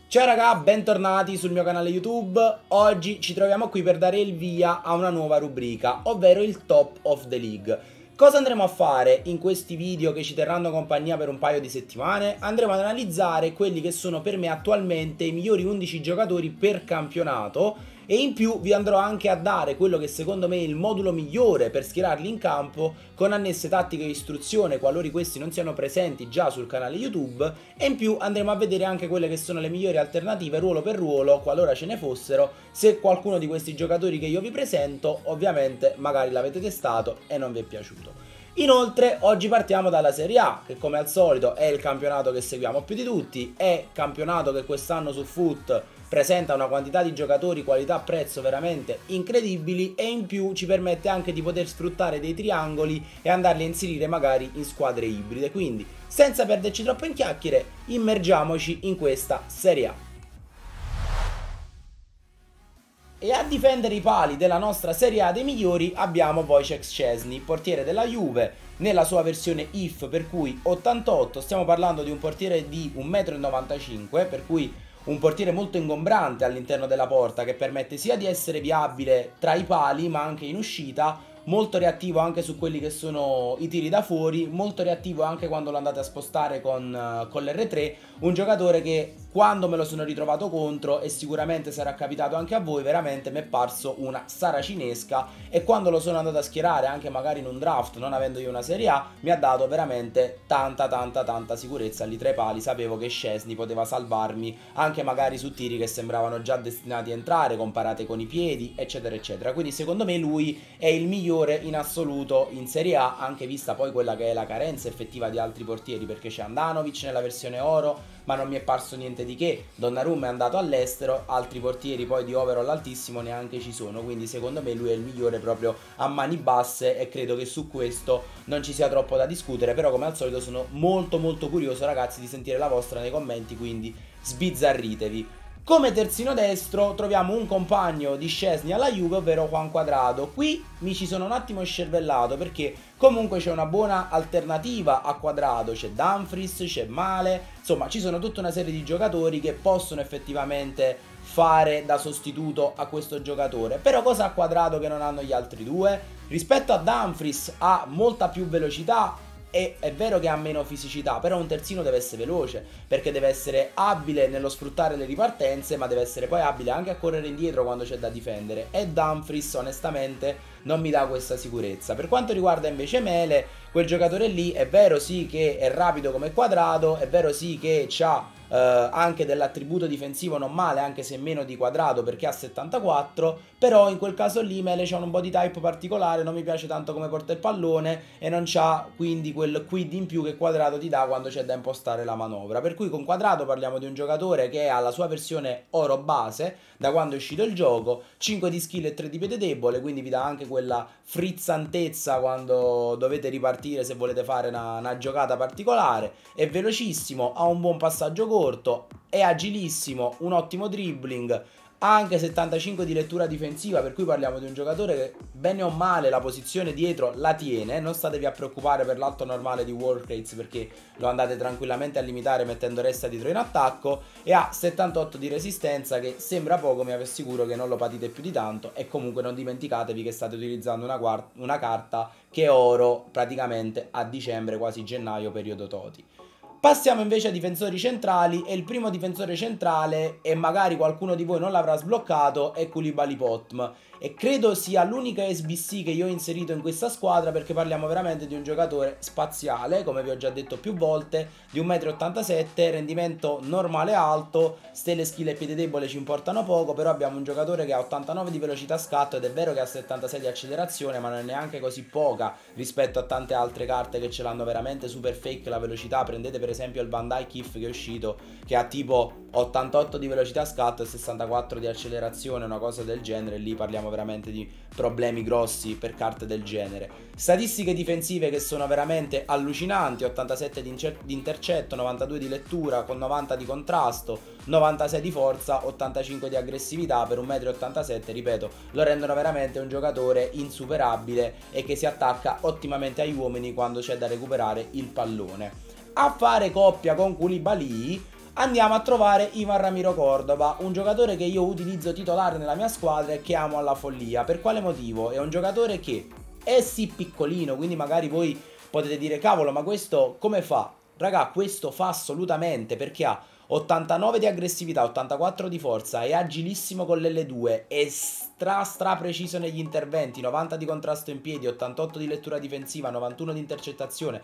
Ciao raga, bentornati sul mio canale YouTube. Oggi ci troviamo qui per dare il via a una nuova rubrica, ovvero il Top of the League. Cosa andremo a fare in questi video che ci terranno compagnia per un paio di settimane? Andremo ad analizzare quelli che sono per me attualmente i migliori 11 giocatori per campionato e in più vi andrò anche a dare quello che secondo me è il modulo migliore per schierarli in campo con annesse tattiche e istruzione qualora questi non siano presenti già sul canale YouTube, e in più andremo a vedere anche quelle che sono le migliori alternative ruolo per ruolo qualora ce ne fossero, se qualcuno di questi giocatori che io vi presento ovviamente magari l'avete testato e non vi è piaciuto. Inoltre oggi partiamo dalla Serie A, che come al solito è il campionato che seguiamo più di tutti, è campionato che quest'anno su Foot presenta una quantità di giocatori qualità-prezzo veramente incredibili e in più ci permette anche di poter sfruttare dei triangoli e andarli a inserire magari in squadre ibride. Quindi senza perderci troppo in chiacchiere, immergiamoci in questa Serie A. E a difendere i pali della nostra Serie A dei migliori abbiamo Wojciech Szczesny, portiere della Juve, nella sua versione IF, per cui 88, stiamo parlando di un portiere di 1,95 m, per cui un portiere molto ingombrante all'interno della porta che permette sia di essere viabile tra i pali ma anche in uscita, molto reattivo anche su quelli che sono i tiri da fuori, molto reattivo anche quando lo andate a spostare con l'R3, un giocatore che quando me lo sono ritrovato contro, e sicuramente sarà capitato anche a voi, veramente mi è parso una saracinesca, e quando lo sono andato a schierare anche magari in un draft non avendo io una Serie A mi ha dato veramente tanta sicurezza lì tra i pali. Sapevo che Szczesny poteva salvarmi anche magari su tiri che sembravano già destinati a entrare comparate con i piedi eccetera eccetera, quindi secondo me lui è il migliore in assoluto in Serie A, anche vista poi quella che è la carenza effettiva di altri portieri, perché c'è Handanovic nella versione oro ma non mi è parso niente di che, Donnarumma è andato all'estero, altri portieri poi di overall altissimo neanche ci sono, quindi secondo me lui è il migliore proprio a mani basse e credo che su questo non ci sia troppo da discutere. Però come al solito sono molto curioso ragazzi di sentire la vostra nei commenti, quindi sbizzarritevi. Come terzino destro troviamo un compagno di Szczesny alla Juve, ovvero Juan Cuadrado. Qui mi ci sono un attimo scervellato perché comunque c'è una buona alternativa a Cuadrado, c'è Dumfries, c'è Male, insomma ci sono tutta una serie di giocatori che possono effettivamente fare da sostituto a questo giocatore. Però cosa ha Cuadrado che non hanno gli altri due? Rispetto a Dumfries ha molta più velocità, e è vero che ha meno fisicità, però un terzino deve essere veloce, perché deve essere abile nello sfruttare le ripartenze, ma deve essere poi abile anche a correre indietro quando c'è da difendere, e Dumfries onestamente non mi dà questa sicurezza. Per quanto riguarda invece Mele, quel giocatore lì è vero sì che è rapido come Cuadrado, è vero sì che ha anche dell'attributo difensivo non male, anche se meno di Cuadrado perché ha 74, però in quel caso lì Mele c'ha un body type particolare, non mi piace tanto come porta il pallone e non c'ha quindi quel quid in più che Cuadrado ti dà quando c'è da impostare la manovra. Per cui con Cuadrado parliamo di un giocatore che ha la sua versione oro base da quando è uscito il gioco, 5 di skill e 3 di piede debole, quindi vi dà anche quella frizzantezza quando dovete ripartire se volete fare una giocata particolare. È velocissimo, ha un buon passaggio corto, è agilissimo, un ottimo dribbling, ha anche 75 di lettura difensiva, per cui parliamo di un giocatore che bene o male la posizione dietro la tiene. Non statevi a preoccupare per l'alto normale di work rates, perché lo andate tranquillamente a limitare mettendo resta dietro in attacco, e ha 78 di resistenza, che sembra poco, ma vi assicuro che non lo patite più di tanto. E comunque non dimenticatevi che state utilizzando una carta che è oro praticamente a dicembre, quasi gennaio, periodo Toti. Passiamo invece ai difensori centrali, e il primo difensore centrale, e magari qualcuno di voi non l'avrà sbloccato, è Koulibaly Potm, e credo sia l'unica SBC che io ho inserito in questa squadra, perché parliamo veramente di un giocatore spaziale, come vi ho già detto più volte, di 1,87 m, rendimento normale alto, stelle, skill e piede debole ci importano poco, però abbiamo un giocatore che ha 89 di velocità scatto, ed è vero che ha 76 di accelerazione, ma non è neanche così poca rispetto a tante altre carte che ce l'hanno veramente super fake la velocità. Prendete per esempio il Van Dijk IF che è uscito, che ha tipo 88 di velocità scatto e 64 di accelerazione, una cosa del genere. Lì parliamo veramente di problemi grossi per carte del genere. Statistiche difensive che sono veramente allucinanti: 87 di intercetto, 92 di lettura con 90 di contrasto, 96 di forza, 85 di aggressività. Per 1,87 m, ripeto, lo rendono veramente un giocatore insuperabile e che si attacca ottimamente agli uomini quando c'è da recuperare il pallone. A fare coppia con Koulibaly andiamo a trovare Ivan Ramiro Córdoba, un giocatore che io utilizzo titolare nella mia squadra e che amo alla follia. Per quale motivo? È un giocatore che è sì piccolino, quindi magari voi potete dire cavolo, ma questo come fa? Raga, questo fa assolutamente, perché ha 89 di aggressività, 84 di forza, è agilissimo con l'L2, è stra preciso negli interventi, 90 di contrasto in piedi, 88 di lettura difensiva, 91 di intercettazione,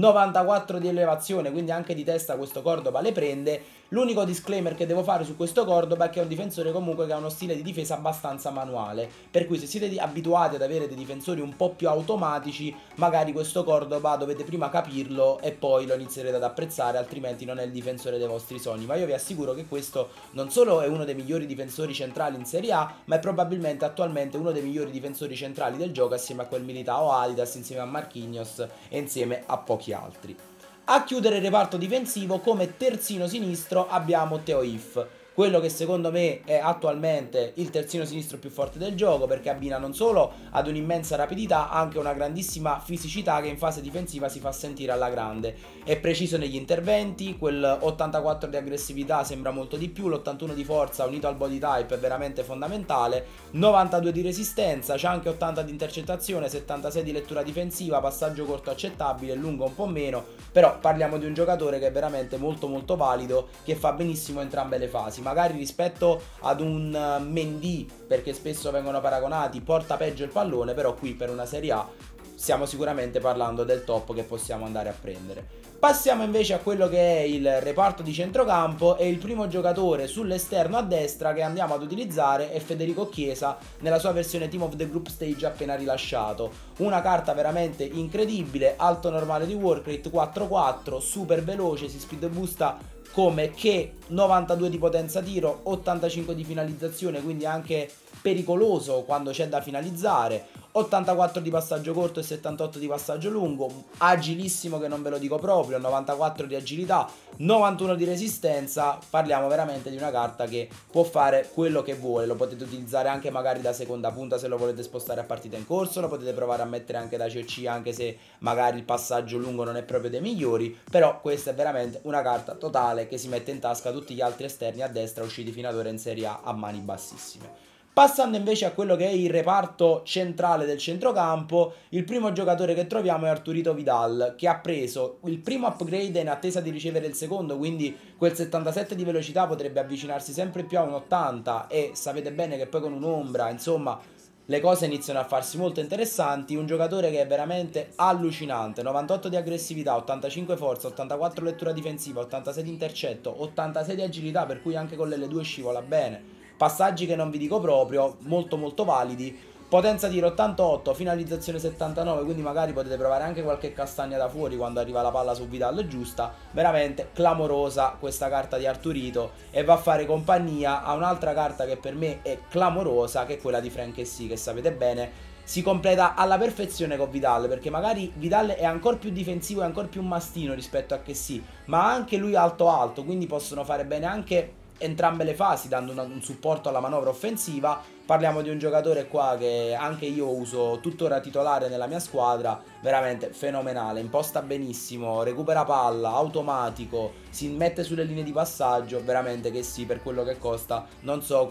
94 di elevazione, quindi anche di testa questo Córdoba le prende. L'unico disclaimer che devo fare su questo Córdoba è che è un difensore comunque che ha uno stile di difesa abbastanza manuale, per cui se siete abituati ad avere dei difensori un po' più automatici, magari questo Córdoba dovete prima capirlo e poi lo inizierete ad apprezzare, altrimenti non è il difensore dei vostri sogni. Ma io vi assicuro che questo non solo è uno dei migliori difensori centrali in Serie A, ma è probabilmente attualmente uno dei migliori difensori centrali del gioco, assieme a quel Militao Adidas, insieme a Marquinhos e insieme a pochi altri. A chiudere il reparto difensivo come terzino sinistro abbiamo Theo If, quello che secondo me è attualmente il terzino sinistro più forte del gioco, perché abbina non solo ad un'immensa rapidità, anche una grandissima fisicità che in fase difensiva si fa sentire alla grande. È preciso negli interventi, quel 84 di aggressività sembra molto di più, l'81 di forza unito al body type è veramente fondamentale, 92 di resistenza, c'ha anche 80 di intercettazione, 76 di lettura difensiva, passaggio corto accettabile, lungo un po' meno, però parliamo di un giocatore che è veramente molto valido, che fa benissimo entrambe le fasi. Magari rispetto ad un Mendy, perché spesso vengono paragonati, porta peggio il pallone, però qui per una Serie A stiamo sicuramente parlando del top che possiamo andare a prendere. Passiamo invece a quello che è il reparto di centrocampo, e il primo giocatore sull'esterno a destra che andiamo ad utilizzare è Federico Chiesa nella sua versione Team of the Group Stage appena rilasciato. Una carta veramente incredibile, alto normale di work rate, 4-4, super veloce, si speed boosta come che 92 di potenza tiro, 85 di finalizzazione, quindi anche pericoloso quando c'è da finalizzare, 84 di passaggio corto e 78 di passaggio lungo, agilissimo che non ve lo dico proprio, 94 di agilità, 91 di resistenza. Parliamo veramente di una carta che può fare quello che vuole, lo potete utilizzare anche magari da seconda punta se lo volete spostare a partita in corso, lo potete provare a mettere anche da COC anche se magari il passaggio lungo non è proprio dei migliori, però questa è veramente una carta totale che si mette in tasca tutti gli altri esterni a destra usciti fino ad ora in Serie A mani bassissime. Passando invece a quello che è il reparto centrale del centrocampo, il primo giocatore che troviamo è Arturito Vidal, che ha preso il primo upgrade in attesa di ricevere il secondo, quindi quel 77 di velocità potrebbe avvicinarsi sempre più a un 80, e sapete bene che poi con un'ombra, insomma, le cose iniziano a farsi molto interessanti. Un giocatore che è veramente allucinante, 98 di aggressività, 85 forza, 84 lettura difensiva, 86 di intercetto, 86 di agilità, per cui anche con l'L2 scivola bene, passaggi che non vi dico proprio, molto validi, potenza tiro 88, finalizzazione 79, quindi magari potete provare anche qualche castagna da fuori quando arriva la palla su Vidal giusta. Veramente clamorosa questa carta di Arturito, e va a fare compagnia a un'altra carta che per me è clamorosa, che è quella di Frank Kessie, che sapete bene si completa alla perfezione con Vidal, perché magari Vidal è ancora più difensivo e ancora più mastino rispetto a Kessie, ma anche lui alto, quindi possono fare bene anche entrambe le fasi, dando un supporto alla manovra offensiva. Parliamo di un giocatore qua che anche io uso tuttora titolare nella mia squadra, veramente fenomenale, imposta benissimo, recupera palla, automatico, si mette sulle linee di passaggio, veramente che sì, per quello che costa non so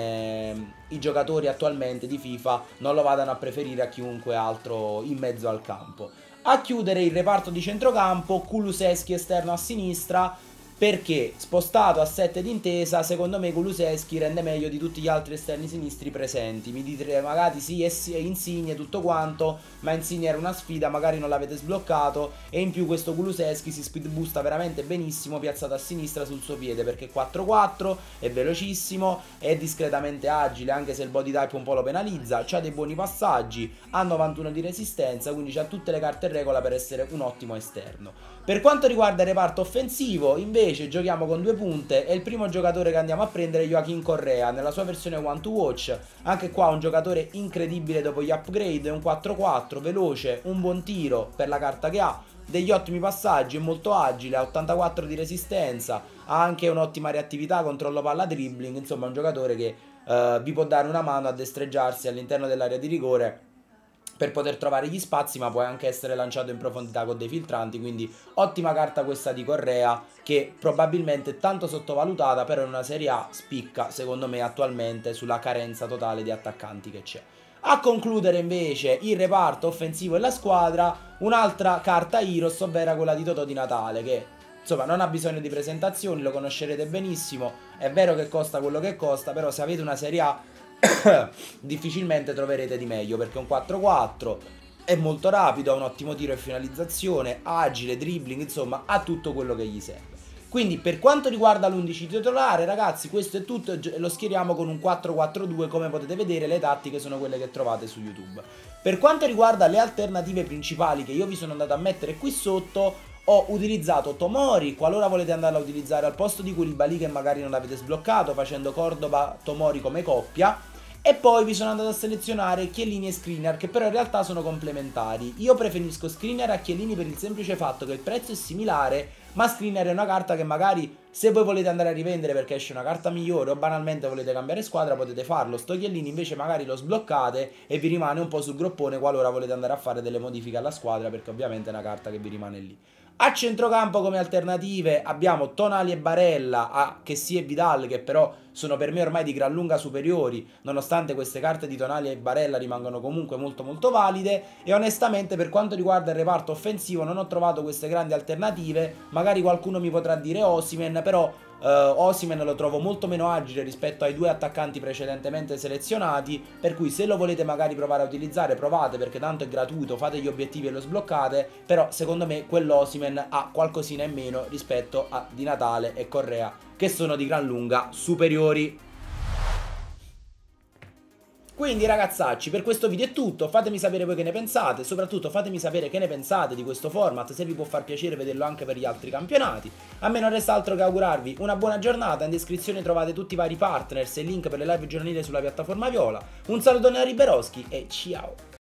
come i giocatori attualmente di FIFA non lo vadano a preferire a chiunque altro in mezzo al campo. A chiudere il reparto di centrocampo, Kulusevski esterno a sinistra, perché spostato a 7 d'intesa, secondo me Kulusevski rende meglio di tutti gli altri esterni sinistri presenti. Mi dite magari sì, è Insigne tutto quanto, ma Insigne era una sfida, magari non l'avete sbloccato, e in più questo Kulusevski si speed boosta veramente benissimo piazzato a sinistra sul suo piede, perché 4-4, è velocissimo, è discretamente agile anche se il body type un po' lo penalizza, ha dei buoni passaggi, ha 91 di resistenza, quindi ha tutte le carte in regola per essere un ottimo esterno. Per quanto riguarda il reparto offensivo, invece giochiamo con due punte, e il primo giocatore che andiamo a prendere è Joaquin Correa nella sua versione One to Watch. Anche qua un giocatore incredibile dopo gli upgrade, è un 4-4, veloce, un buon tiro per la carta che ha, degli ottimi passaggi, è molto agile, ha 84 di resistenza, ha anche un'ottima reattività, controllo palla, dribbling, insomma un giocatore che vi può dare una mano a destreggiarsi all'interno dell'area di rigore per poter trovare gli spazi, ma può anche essere lanciato in profondità con dei filtranti, quindi ottima carta questa di Correa, che probabilmente è tanto sottovalutata, però in una Serie A spicca secondo me attualmente sulla carenza totale di attaccanti che c'è. A concludere invece il reparto offensivo e la squadra, un'altra carta Heroes, ovvero quella di Totò Di Natale, che insomma non ha bisogno di presentazioni, lo conoscerete benissimo, è vero che costa quello che costa, però se avete una Serie A difficilmente troverete di meglio, perché è un 4-4, è molto rapido, ha un ottimo tiro e finalizzazione, agile, dribbling, insomma ha tutto quello che gli serve. Quindi per quanto riguarda l'11 titolare, ragazzi, questo è tutto, lo schieriamo con un 4-4-2, come potete vedere le tattiche sono quelle che trovate su YouTube. Per quanto riguarda le alternative principali che io vi sono andato a mettere qui sotto, ho utilizzato Tomori, qualora volete andarla a utilizzare al posto di Koulibaly che magari non avete sbloccato, facendo Cordoba-Tomori come coppia. E poi vi sono andato a selezionare Chiellini e Skriniar, che però in realtà sono complementari. Io preferisco Skriniar a Chiellini per il semplice fatto che il prezzo è similare, ma Skriniar è una carta che magari, se voi volete andare a rivendere perché esce una carta migliore o banalmente volete cambiare squadra, potete farlo. Sto Chiellini invece magari lo sbloccate e vi rimane un po' sul groppone qualora volete andare a fare delle modifiche alla squadra, perché ovviamente è una carta che vi rimane lì. A centrocampo come alternative abbiamo Tonali e Barella, a Kessie e Vidal, che però sono per me ormai di gran lunga superiori, nonostante queste carte di Tonali e Barella rimangano comunque molto valide. E onestamente per quanto riguarda il reparto offensivo non ho trovato queste grandi alternative. Magari qualcuno mi potrà dire Osimhen, però Osimhen lo trovo molto meno agile rispetto ai due attaccanti precedentemente selezionati, per cui se lo volete magari provare a utilizzare, provate, perché tanto è gratuito, fate gli obiettivi e lo sbloccate. Però secondo me quell'Osimhen ha qualcosina in meno rispetto a Di Natale e Correa, che sono di gran lunga superiori. Quindi ragazzacci, per questo video è tutto, fatemi sapere voi che ne pensate, soprattutto fatemi sapere che ne pensate di questo format, se vi può far piacere vederlo anche per gli altri campionati. A me non resta altro che augurarvi una buona giornata, in descrizione trovate tutti i vari partners e link per le live giornaliere sulla piattaforma Viola. Un saluto da Riberoschi e ciao!